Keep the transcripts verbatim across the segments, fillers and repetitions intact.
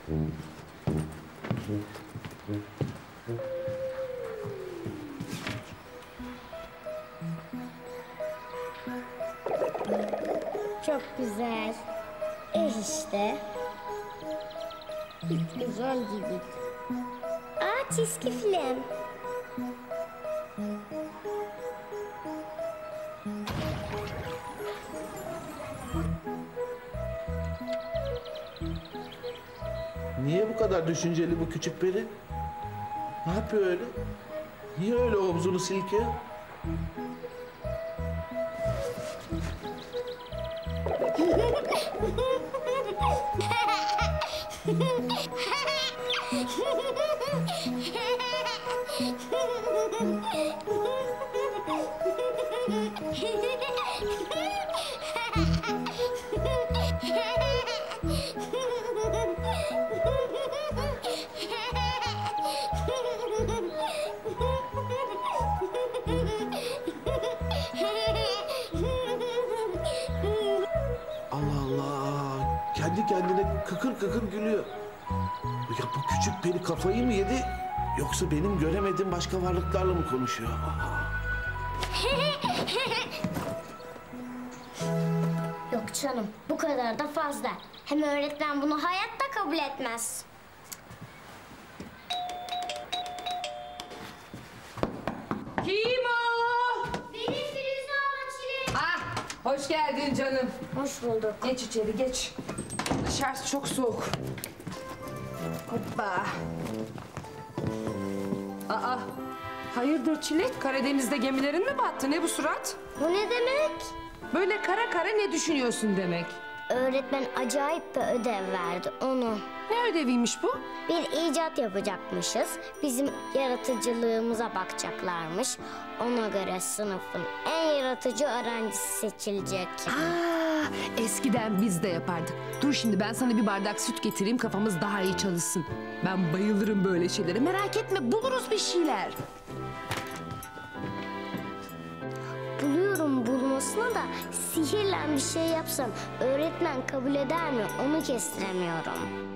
Çok güzel. E işte. Hiç güzel gibi. Aa, çizgi film. Niye bu kadar düşünceli bu küçük peri? Ne yapıyor öyle? Niye öyle omzunu silkiyor? Allah Allah! Kendi kendine kıkır kıkır gülüyor. Ya bu küçük peri kafayı mı yedi? Yoksa benim göremediğim başka varlıklarla mı konuşuyor? Yok canım, bu kadar da fazla. Hem öğretmen bunu hayatta kabul etmez. Kim o? Benim Firuze abla Çilek. Ah, hoş geldin canım. Hoş bulduk. Geç içeri, geç. Dışarısı çok soğuk. Hoppa. Aa, hayırdır Çilek? Karadeniz'de gemilerin mi battı? Ne bu surat? Bu ne demek? Böyle kara kara ne düşünüyorsun demek. Öğretmen acayip bir ödev verdi onu. Ne ödeviymiş bu? Bir icat yapacakmışız. Bizim yaratıcılığımıza bakacaklarmış. Ona göre sınıfın en yaratıcı öğrencisi seçilecek. Aa, eskiden biz de yapardık. Dur şimdi ben sana bir bardak süt getireyim, kafamız daha iyi çalışsın. Ben bayılırım böyle şeylere. Merak etme, buluruz bir şeyler. Buluyorum bulmasına da sihirle bir şey yapsam öğretmen kabul eder mi onu kestiremiyorum.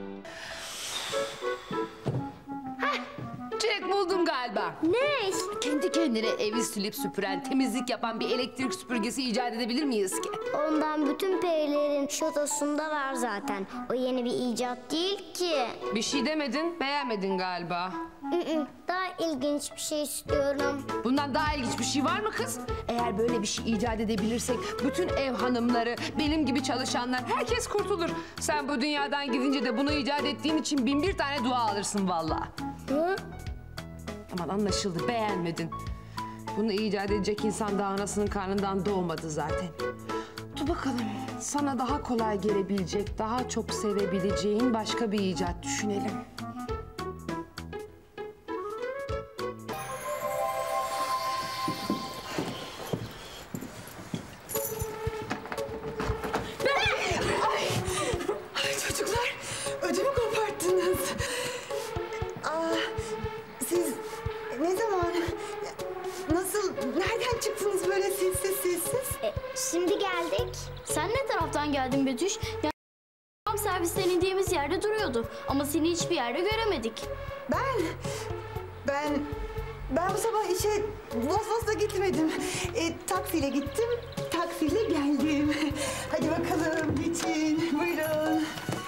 Çilek buldum galiba. Ne? Kendi kendine evi silip süpüren, temizlik yapan bir elektrik süpürgesi icat edebilir miyiz ki? Ondan bütün perilerin şatosunda var zaten. O yeni bir icat değil ki. Bir şey demedin, beğenmedin galiba. Hı-hı, daha ilginç bir şey istiyorum. Bundan daha ilginç bir şey var mı kız? Eğer böyle bir şey icat edebilirsek bütün ev hanımları, benim gibi çalışanlar, herkes kurtulur. Sen bu dünyadan gidince de bunu icat ettiğin için bin bir tane dua alırsın vallahi. Hı? Aman anlaşıldı, beğenmedin. Bunu icat edecek insan daha anasının karnından doğmadı zaten. Dur bakalım, sana daha kolay gelebilecek, daha çok sevebileceğin başka bir icat düşünelim. Ay çocuklar, ödümü koparttınız. Aa, siz ne zaman, nasıl, nereden çıktınız böyle sessiz sessiz? E, şimdi geldik. Sen ne taraftan geldin Betüş? Yani tam servisten indiğimiz yerde duruyordu. Ama seni hiçbir yerde göremedik. Ben, ben, ben bu sabah işe vos vosla gitmedim. E, taksiyle gittim, taksiyle geldim. Hadi bakalım geçin, buyurun.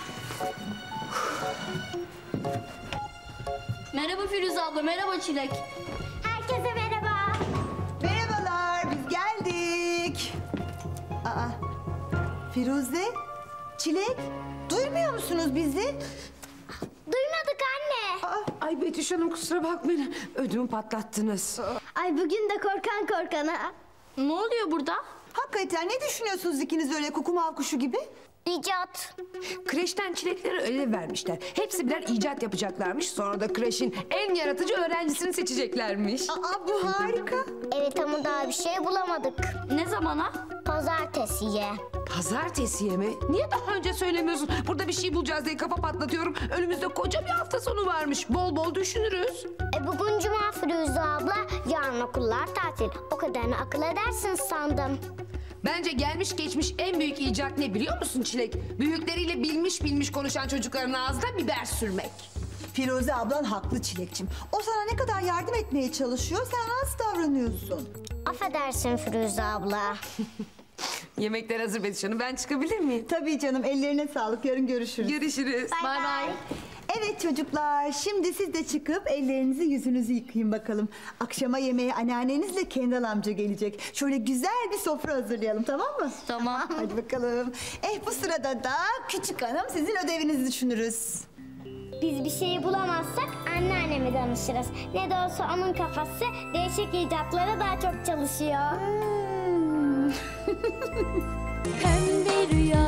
Merhaba Firuze abla, merhaba Çilek. Herkese merhaba. Merhabalar, biz geldik. Aa, Firuze, Çilek, duymuyor musunuz bizi? Duymadık anne. Aa, Ay Betüş Hanım kusura bakmayın, ödümü patlattınız. Ay bugün de korkan korkana. Ne oluyor burada? hakikaten ne düşünüyorsunuz ikiniz öyle kukumav kuşu gibi? İcat. Kreşten Çileklere ödev vermişler. Hepsi birer icat yapacaklarmış. Sonra da kreşin en yaratıcı öğrencisini seçeceklermiş. Aa, bu harika. Evet ama daha bir şey bulamadık. Ne zamana? Pazartesiye. Pazartesiye mi? Niye daha önce söylemiyorsun? Burada bir şey bulacağız diye kafa patlatıyorum. Önümüzde koca bir hafta sonu varmış. Bol bol düşünürüz. E bugün Cuma Firuze abla, yarın okullar tatil. O kadarını akıl edersin sandım. Bence gelmiş geçmiş en büyük icat ne biliyor musun Çilek? Büyükleriyle bilmiş bilmiş konuşan çocukların ağzına biber sürmek. Firuze ablan haklı Çilekçim. O sana ne kadar yardım etmeye çalışıyor, sen nasıl davranıyorsun? Affedersin Firuze abla. Yemekler hazır Betüş Hanım. Ben çıkabilir miyim? Tabii canım, ellerine sağlık. Yarın görüşürüz. Görüşürüz. Bay bay. Evet çocuklar, şimdi siz de çıkıp ellerinizi yüzünüzü yıkayın bakalım. Akşama yemeğe anneannenizle Kendal amca gelecek. Şöyle güzel bir sofra hazırlayalım, tamam mı? Tamam. Hadi bakalım. Eh bu sırada da küçük hanım sizin ödevinizi düşünürüz. Biz bir şey bulamazsak anneanneme danışırız. Ne de olsa onun kafası değişik icatlara daha çok çalışıyor. Pembe rüya